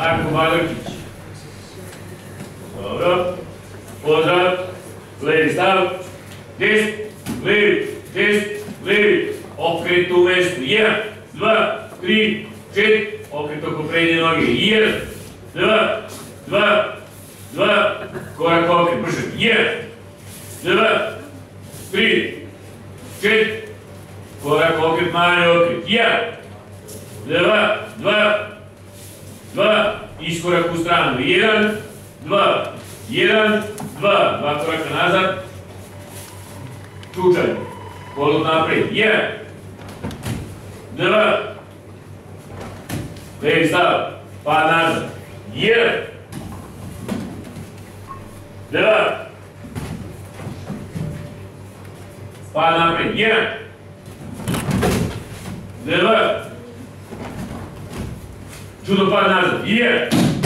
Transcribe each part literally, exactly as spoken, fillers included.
Marko Badrkić. Dobro. Pozdrav. Levi stav. Des, levi, des, levi. Okret u mestu. Jedan, dva, tri, četiri. Okret oko prednje noge. Jedan, dva, dva, dva. Korak okret. Brže. Jedan, dva, tri, četiri. Korak okret, mali okret. Jedan, dva, dva, dva. Iskorak u stranu. Jedan, dva, jedan, dva. Dva koraka nazad. Čučaj. Kolut naprijed. Jedan, dva. Levi stav. Pad nazad. Jedan, dva. Pad naprijed. Jedan, dva. Čudo pad nazad. Jedan,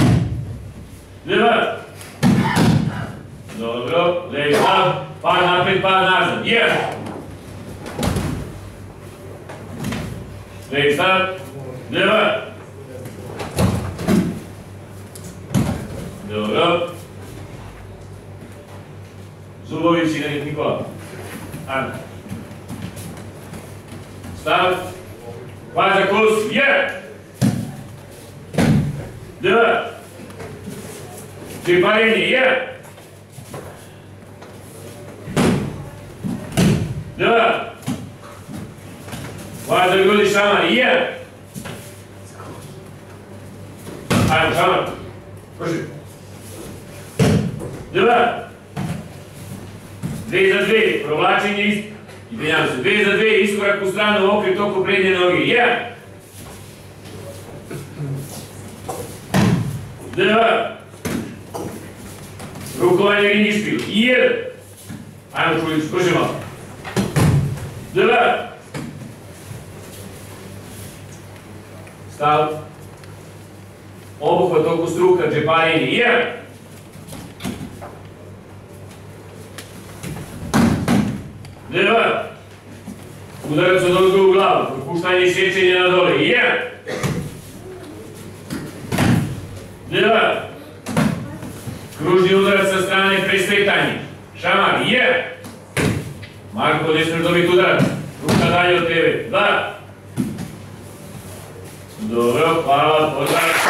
dva. Dobro. Levi stav. Pad naprijed, pad nazad. Jedan. Levi stav. Dva. Dobro. Zubovi ciganik Nikola. Ana. Stav. Pad za kus. Jedan. Dva. Čiparenje. Jedan. Dva. Pad za grudi šamar. Jedan. Ajmo šamar. Brži. Dva. Dve za dve. Provlačenje ist... Izvinjam se. Dve za dve. Iskorak u stranu. Okret oko prednje noge. Jedan. Dva. Rukovanje rinjišpil. Jedan. Ajmo Čulić. Brži malo. Dva. Stav. Obuhvat oko struka. Džeparenje. Jedan. Dva. Udarac od ozgo u glavu. Propuštanje šečenja na dole. Jedan. Dva. Kružni udarac sa strane presretanje. Šamar. Jedan. Marko, ne smiješ dobiti udarac. Ruka dalje od tebe. Dva. Dobro, hvala, pozdrav.